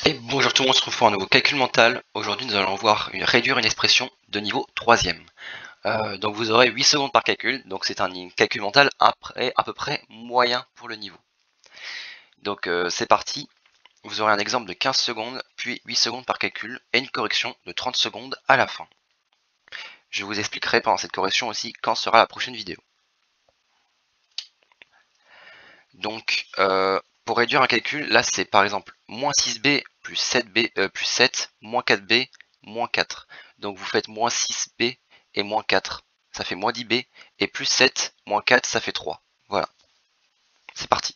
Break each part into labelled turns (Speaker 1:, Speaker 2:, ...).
Speaker 1: Et bonjour tout le monde, on se retrouve pour un nouveau calcul mental. Aujourd'hui nous allons voir réduire une expression de niveau 3e. Donc vous aurez 8 secondes par calcul, donc c'est un calcul mental à peu près moyen pour le niveau. Donc c'est parti, vous aurez un exemple de 15 secondes, puis 8 secondes par calcul, et une correction de 30 secondes à la fin. Je vous expliquerai pendant cette correction aussi quand sera la prochaine vidéo. Donc pour réduire un calcul, là c'est par exemple moins 6b plus 7b plus 7 moins 4b moins 4. Donc vous faites moins 6b et moins 4, ça fait moins 10b, et plus 7 moins 4, ça fait 3. Voilà, c'est parti.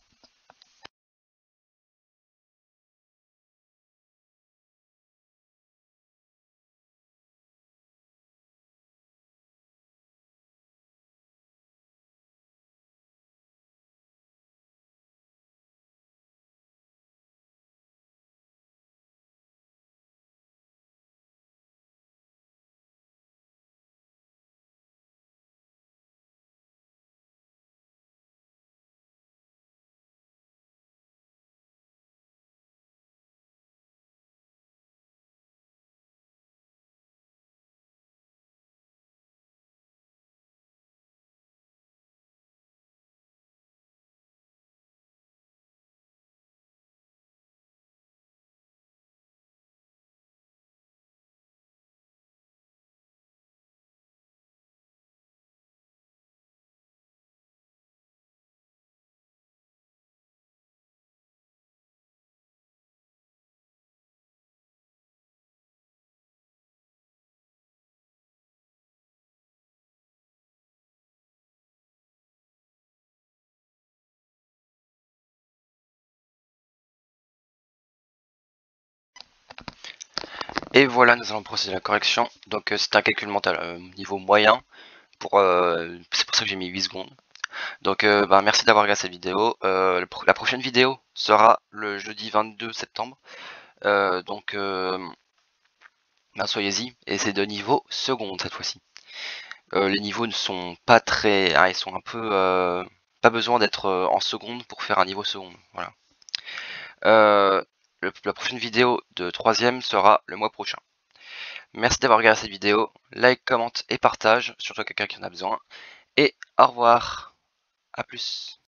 Speaker 1: Et voilà, nous allons procéder à la correction. Donc c'est un calcul mental niveau moyen, c'est pour ça que j'ai mis 8 secondes. Donc merci d'avoir regardé cette vidéo. La prochaine vidéo sera le jeudi 22 septembre. Soyez-y, et c'est de niveau seconde cette fois-ci. Les niveaux ne sont pas très... ils sont un peu... pas besoin d'être en seconde pour faire un niveau seconde. Voilà. La prochaine vidéo de 3e sera le mois prochain. Merci d'avoir regardé cette vidéo. Like, commente et partage, surtout à quelqu'un qui en a besoin. Et au revoir. À plus.